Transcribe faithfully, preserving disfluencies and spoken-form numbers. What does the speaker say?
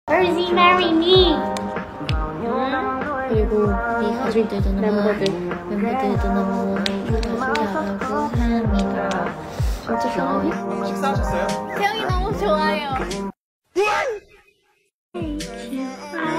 Rosie, marry me. 그리고 이 가족들도 너무 멤버들도 너무 감사하고 사랑합니다. 진짜 좋아요. 식사하셨어요? 태영이 너무 좋아요.